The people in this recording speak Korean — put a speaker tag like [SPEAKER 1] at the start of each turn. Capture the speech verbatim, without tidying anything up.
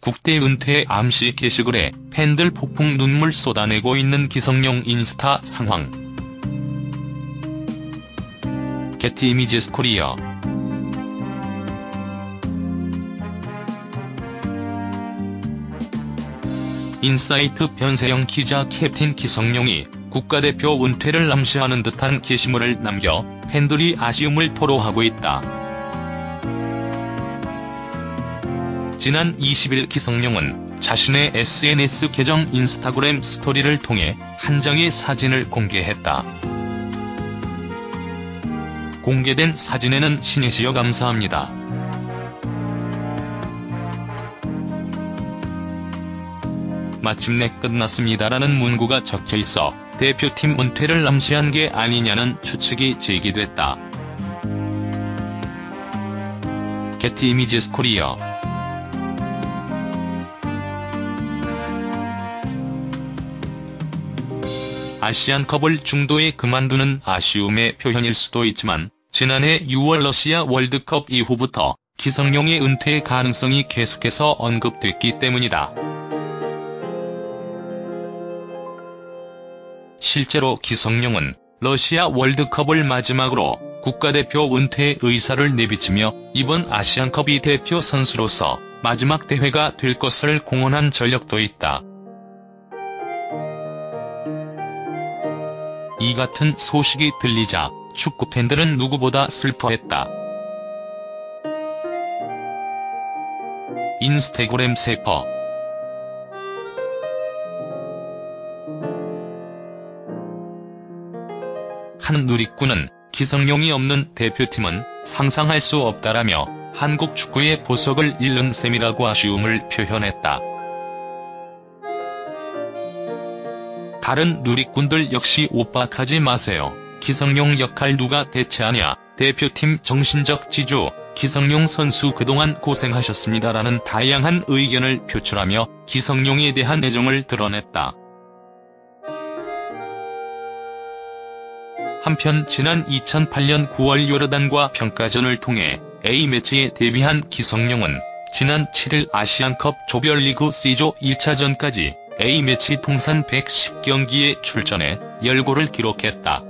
[SPEAKER 1] 국대 은퇴 암시 게시글에 팬들 폭풍 눈물 쏟아내고 있는 기성용 인스타 상황. 게티 이미지스 코리아. 인사이트 변세영 기자 캡틴 기성용이 국가대표 은퇴를 암시하는 듯한 게시물을 남겨 팬들이 아쉬움을 토로하고 있다. 지난 이십일 기성용은 자신의 에스엔에스 계정 인스타그램 스토리를 통해 한 장의 사진을 공개했다. 공개된 사진에는 신혜시여 감사합니다. 마침내 끝났습니다라는 문구가 적혀있어 대표팀 은퇴를 암시한 게 아니냐는 추측이 제기됐다. 게티 이미지스 코리아. 아시안컵을 중도에 그만두는 아쉬움의 표현일 수도 있지만 지난해 유월 러시아 월드컵 이후부터 기성용의 은퇴 가능성이 계속해서 언급됐기 때문이다. 실제로 기성용은 러시아 월드컵을 마지막으로 국가대표 은퇴 의사를 내비치며 이번 아시안컵이 대표 선수로서 마지막 대회가 될 것을 공언한 전력도 있다. 이 같은 소식이 들리자 축구팬들은 누구보다 슬퍼했다. 인스타그램 세퍼. 한 누리꾼은 기성용이 없는 대표팀은 상상할 수 없다라며 한국 축구의 보석을 잃는 셈이라고 아쉬움을 표현했다. 다른 누리꾼들 역시 오빡하지 마세요. 기성용 역할 누가 대체하냐. 대표팀 정신적 지주, 기성용 선수 그동안 고생하셨습니다라는 다양한 의견을 표출하며 기성용에 대한 애정을 드러냈다. 한편 지난 이천팔 년 구월 요르단과 평가전을 통해 A매치에 데뷔한 기성용은 지난 칠 일 아시안컵 조별리그 C조 일 차전까지 A매치 통산 백십 경기에 출전해 십 골을 기록했다.